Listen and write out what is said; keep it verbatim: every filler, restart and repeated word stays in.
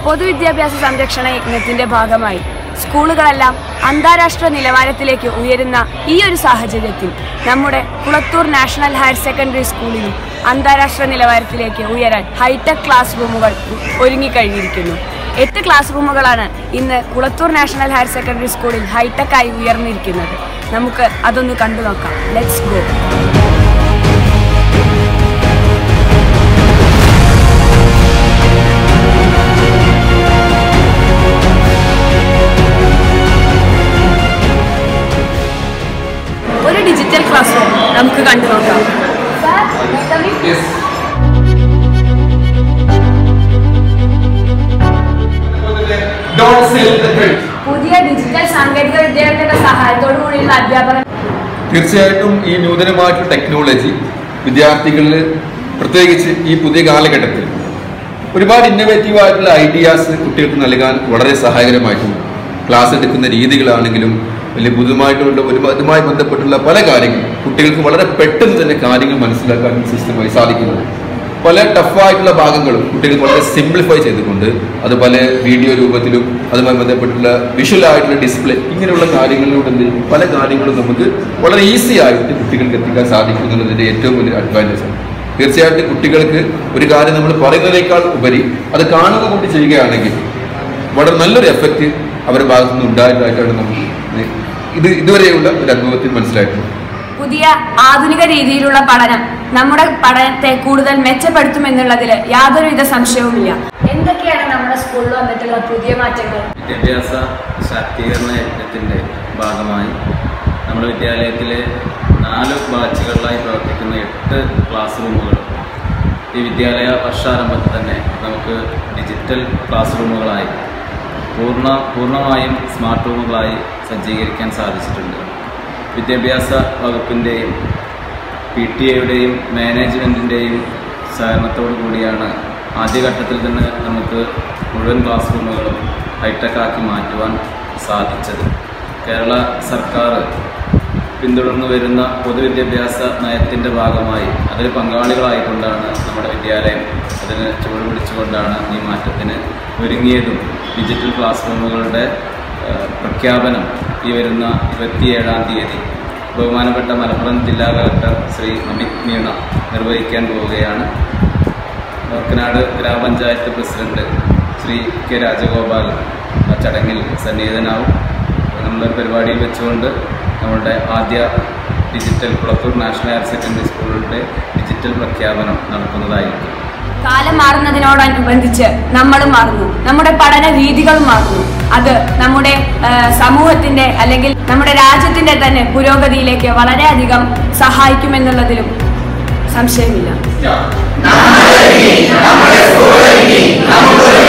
പൊതുവിദ്യാഭ്യാസ സംരക്ഷണ യജ്ഞത്തിന്റെ ഭാഗമായി സ്കൂളുകളെല്ലാം അന്താരാഷ്ട്ര നിലവാരത്തിലേക്ക് ഉയരുന്ന ഈ ഒരു സാഹചര്യത്തിൽ നമ്മുടെ കുളത്തൂർ നാഷണൽ ഹയർ സെക്കൻഡറി സ്കൂളിലും അന്താരാഷ്ട്ര നിലവാരത്തിലേക്ക് ഉയരാൻ ഹൈടെക് ക്ലാസ് റൂമുകൾ ഒരുങ്ങിക്കഴിഞ്ഞിരിക്കുന്നു. എട്ട് ക്ലാസ് റൂമുകളാണ് ഇന്ന് കുളത്തൂർ നാഷണൽ ഹയർ സെക്കൻഡറി സ്കൂളിൽ ഹൈടെക് ആയി ഉയർന്നിരിക്കുന്നത്. നമുക്ക് അതൊന്ന് കണ്ടു നോക്കാം. Let's go. ഒരു ഡിജിറ്റൽ ക്ലാസ് റൂം നമുക്ക് കണ്ടു നോക്കാം. പുതിയ ഡിജിറ്റൽ സാങ്കേതിക വിദ്യകളുടെ സഹായത്തോടു കൂടിയുള്ള അധ്യാപനം. തീർച്ചയായിട്ടും ഈ നൂതനമായിട്ടുള്ള ടെക്നോളജി വിദ്യാർത്ഥികളിൽ പ്രത്യേകിച്ച് ഈ പുതിയ കാലഘട്ടത്തിൽ ഒരുപാട് ഇന്നോവേറ്റീവ് ആയിട്ടുള്ള ഐഡിയാസ് കുട്ടികൾക്ക് നൽകാൻ വളരെ സഹായകരമായിട്ടുണ്ട്. ക്ലാസ് എടുക്കുന്ന രീതികളാണെങ്കിലും വലിയ പുതുമായിട്ടുള്ള ഒരു അതുമായി ബന്ധപ്പെട്ടുള്ള പല കാര്യങ്ങളും കുട്ടികൾക്ക് വളരെ പെട്ടെന്ന് തന്നെ കാര്യങ്ങൾ മനസ്സിലാക്കാൻ സിസ്റ്റമായി സാധിക്കുന്നത്. പല ടഫായിട്ടുള്ള ഭാഗങ്ങളും കുട്ടികൾക്ക് വളരെ സിംപ്ലിഫൈ ചെയ്തുകൊണ്ട് അത് പല വീഡിയോ രൂപത്തിലും അതുമായി ബന്ധപ്പെട്ടുള്ള വിഷ്വൽ ആയിട്ടുള്ള ഡിസ്പ്ലേ ഇങ്ങനെയുള്ള കാര്യങ്ങളിലൂടെ പല കാര്യങ്ങളും നമുക്ക് വളരെ ഈസി ആയിട്ട് കുട്ടികൾക്ക് എത്തിക്കാൻ സാധിക്കും എന്നുള്ളതിൻ്റെ ഏറ്റവും വലിയ അഡ്വാൻറ്റേജ് ആണ്. തീർച്ചയായിട്ടും കുട്ടികൾക്ക് ഒരു കാര്യം നമ്മൾ പറയുന്നതിനേക്കാൾ ഉപരി അത് കാണുക കൊണ്ട് ചെയ്യുകയാണെങ്കിൽ വളരെ നല്ലൊരു എഫക്റ്റ് അവരുടെ ഭാഗത്തു നിന്ന് ഉണ്ടായതായിട്ടാണ് നമുക്ക് ഇത് ഇതുവരെയുള്ള ഒരു അനുഭവത്തിൽ മനസ്സിലായിട്ടുള്ളത്. പുതിയ ആധുനിക രീതിയിലുള്ള പഠനം നമ്മുടെ പഠനത്തെ കൂടുതൽ മെച്ചപ്പെടുത്തുമെന്നുള്ളതിൽ യാതൊരുവിധ സംശയവുമില്ല. എന്തൊക്കെയാണ് നമ്മുടെ സ്കൂളിൽ വന്നിട്ടുള്ള പുതിയ മാറ്റങ്ങൾ? വിദ്യാഭ്യാസ ശാക്തീകരണ യജ്ഞത്തിൻ്റെ ഭാഗമായി നമ്മുടെ വിദ്യാലയത്തിലെ നാല് ബാച്ചുകളിലായി പ്രവർത്തിക്കുന്ന എട്ട് ക്ലാസ് റൂമുകൾ ഈ വിദ്യാലയ വർഷാരംഭത്തിൽ തന്നെ നമുക്ക് ഡിജിറ്റൽ ക്ലാസ് റൂമുകളായി പൂർണ്ണ പൂർണ്ണമായും സ്മാർട്ട് റൂമുകളായി സജ്ജീകരിക്കാൻ സാധിച്ചിട്ടുണ്ട്. വിദ്യാഭ്യാസ വകുപ്പിൻ്റെയും പി ടി എയുടെയും മാനേജ്മെൻറ്റിൻ്റെയും സഹകരണത്തോടു കൂടിയാണ് ആദ്യഘട്ടത്തിൽ തന്നെ നമുക്ക് മുഴുവൻ ക്ലാസ് റൂമുകളും ഹൈടെക് ആക്കി മാറ്റുവാൻ സാധിച്ചത്. കേരള സർക്കാർ പിന്തുടർന്നു വരുന്ന പൊതുവിദ്യാഭ്യാസ നയത്തിൻ്റെ ഭാഗമായി അതിൽ പങ്കാളികളായിക്കൊണ്ടാണ് നമ്മുടെ വിദ്യാലയം അതിന് ചുവട് പിടിച്ചുകൊണ്ടാണ് ഈ മാറ്റത്തിന് ഒരുങ്ങിയതും. ഡിജിറ്റൽ ക്ലാസ് റൂമുകളുടെ പ്രഖ്യാപനം ഈ വരുന്ന ഇരുപത്തിയേഴാം തീയതി ബഹുമാനപ്പെട്ട മലപ്പുറം ജില്ലാ കളക്ടർ ശ്രീ അമിത് മീണ നിർവഹിക്കാൻ പോവുകയാണ്. ഓർക്കനാട് ഗ്രാമപഞ്ചായത്ത് പ്രസിഡന്റ് ശ്രീ കെ രാജഗോപാൽ ആ ചടങ്ങിൽ സന്നിഹിതനാവും. നമ്മുടെ പരിപാടിയിൽ വെച്ചുകൊണ്ട് നമ്മുടെ ആദ്യ digital Kulathoor national higher secondary സ്കൂളിൻ്റെ ഡിജിറ്റൽ പ്രഖ്യാപനം നടക്കുന്നതായിരിക്കും. കാലം മാറുന്നതിനോടനുബന്ധിച്ച് നമ്മളും മാറുന്നു, നമ്മുടെ പഠന രീതികളും മാറുന്നു. അത് നമ്മുടെ സമൂഹത്തിന്റെ അല്ലെങ്കിൽ നമ്മുടെ രാജ്യത്തിന്റെ തന്നെ പുരോഗതിയിലേക്ക് വളരെയധികം സഹായിക്കുമെന്നുള്ളതിലും സംശയമില്ല.